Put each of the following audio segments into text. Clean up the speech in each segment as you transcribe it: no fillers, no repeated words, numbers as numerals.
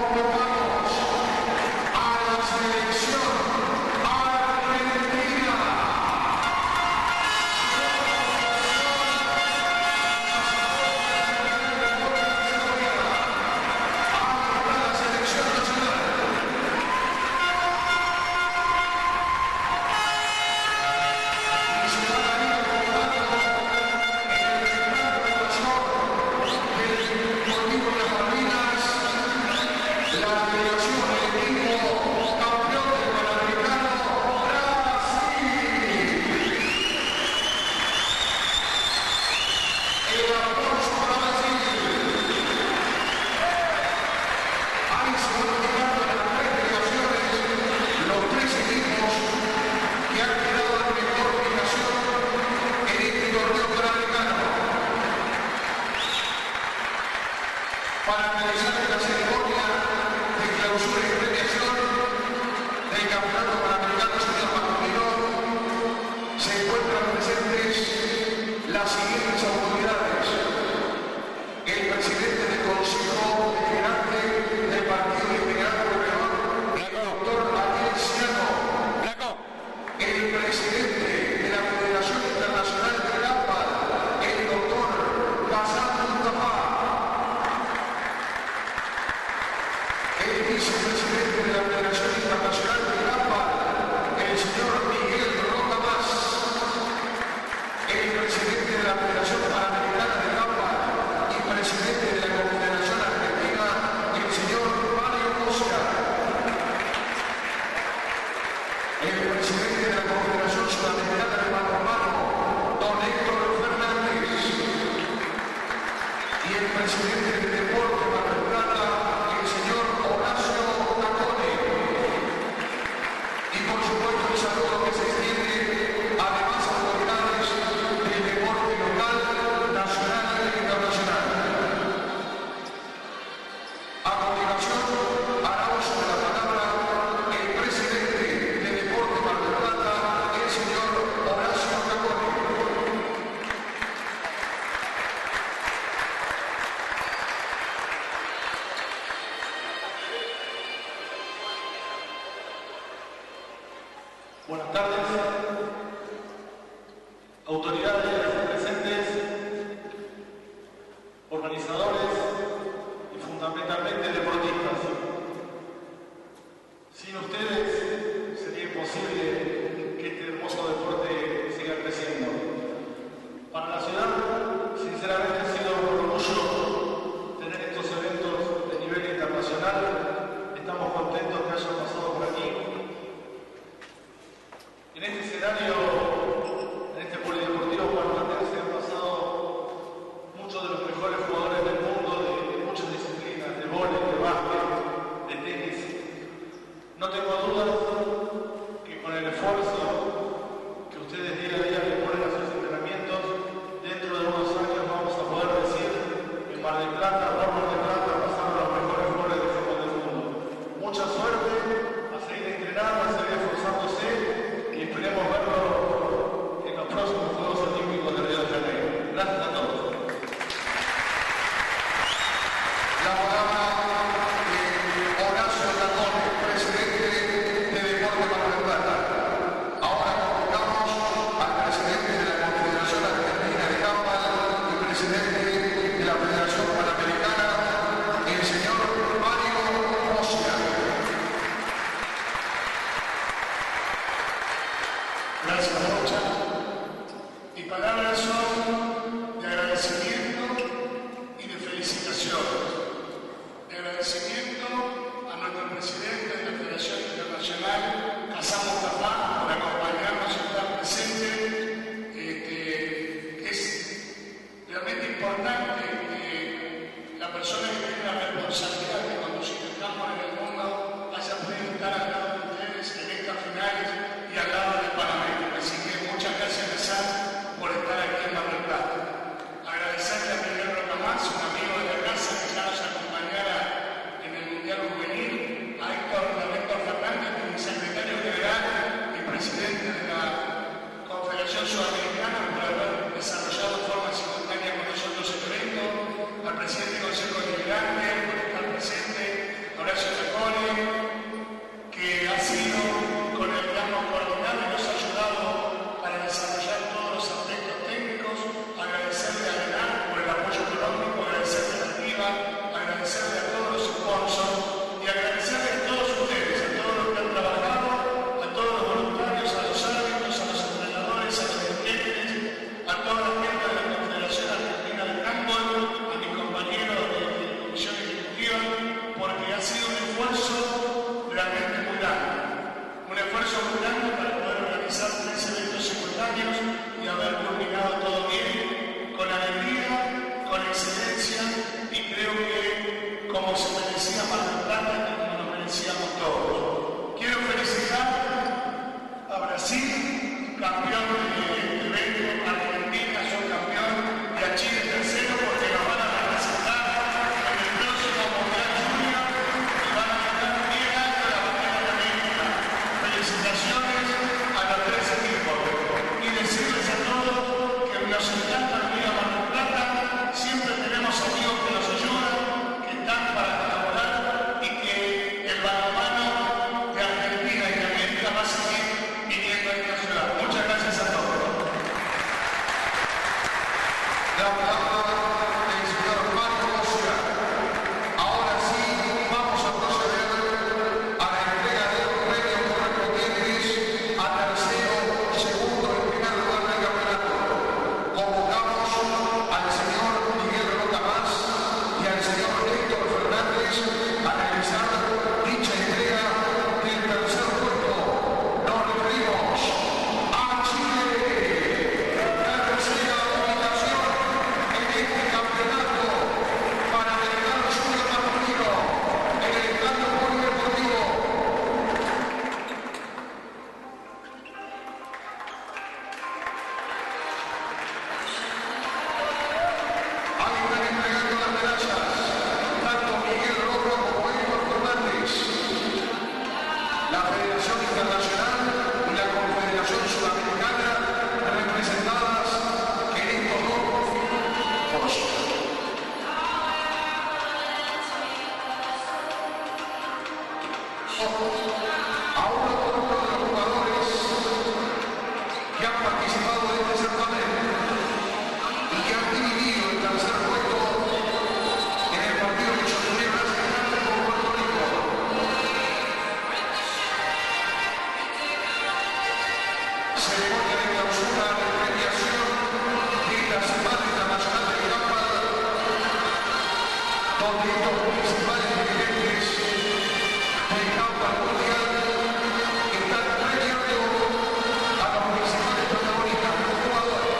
Buenas tardes, autoridades presentes, organizadores y fundamentalmente deportistas. Sin ustedes sería imposible que este hermoso deporte siga creciendo. Para la ciudad, sinceramente, ha sido un orgullo tener estos eventos de nivel internacional. Estamos contentos que hayan pasado por aquí. En este escenario, en este polideportivo Juan a uno por uno de los jugadores que han participado en este certamen y que han dividido el tercer puesto en el partido que sostuvieron hace instantes con Puerto Rico. Ceremonia de clausura de premiación de la Semana Internacional del Handball, donde estos principales dirigentes del handball mundial están premiando a los principales protagonistas como jugadores.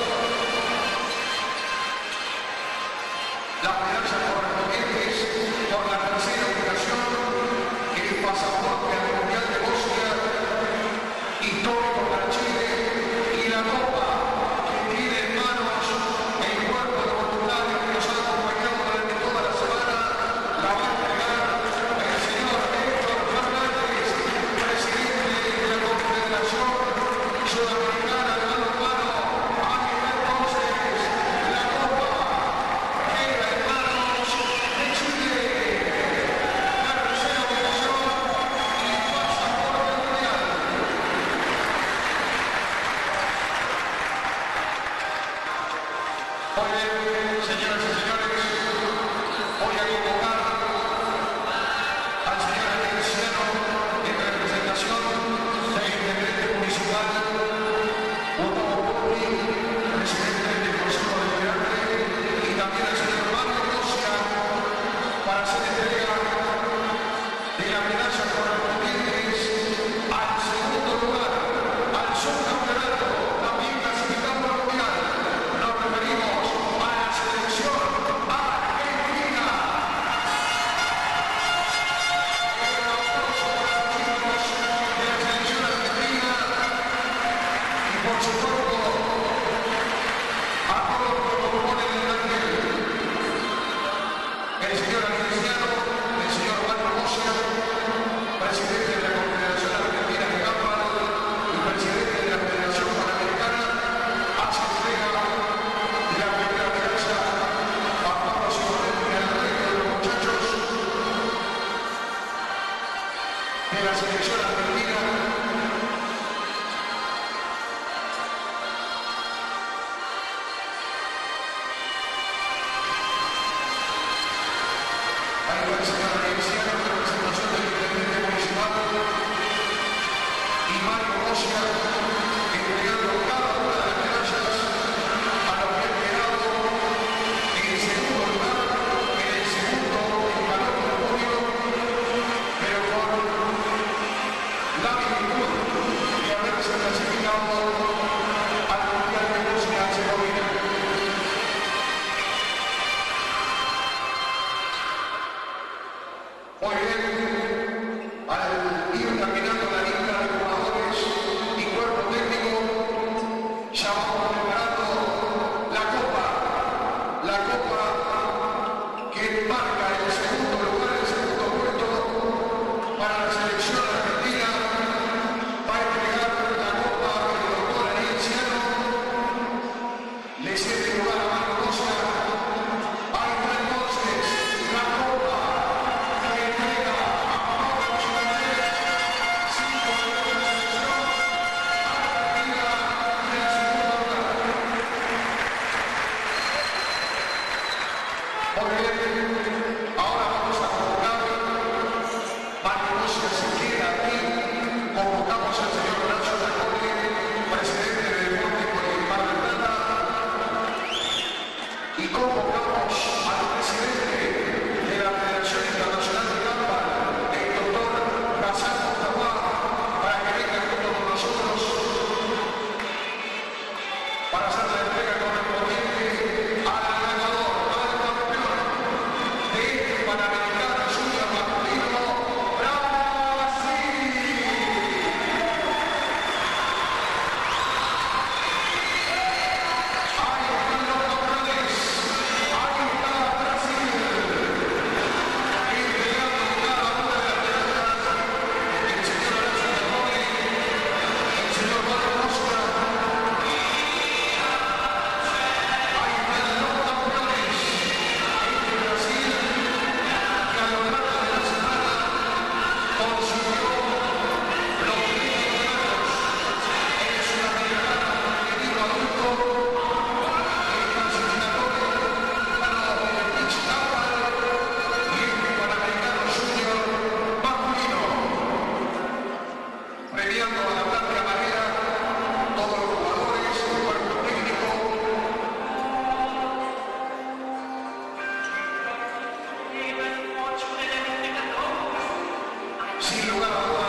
Las medallas correspondientes por la tercera ubicación, el pasaporte al Mundial de Bosnia, histórico para Chile, y la copa que tiene en manos el cuerpo de voluntarios que nos ha acompañado durante toda la semana, la va a entregar el señor Héctor Fernández, presidente de la Confederación Sudamericana de Balonmano. Ahí está entonces la copa queda en manos de Chile, la tercera ubicación y pasaporte mundial. Muy bien, señoras y señores, voy a convocar al señor Atenciano en representación del intendente municipal Gustavo Porri, presidente del Consejo Deliberante, y también al señor Mario Rosia para hacer entrega de las medallas correspondientes al segundo lugar, al subcampeonato, también clasificado al mundial. Nos referimos a la selección argentina. Un aplauso para los chicos de la selección argentina y por supuesto a todos los que componen el plantel. El señor Atenciano, el señor Mario Rosia, presidente de la Confederación Argentina de Handball y presidente de la Federación Panamericana, hace entrega de la primera medalla a Pablo Cibolletti y al resto de los muchachos de la selección argentina. Ahí va el señor Atenciano en representación del intendente municipal y Mario Rosia entregando cada una de las medallas a los que han quedado en el segundo lugar, en el segundo escalón del podio, pero con la virtud de haberse clasificado al Mundial de Bosnia y Herzegovina. Muy bien, al ir caminando la lista de jugadores y cuerpo técnico, ya vamos preparando la copa que marca el segundo lugar, el segundo puesto para la selección argentina sin lugar a dudas.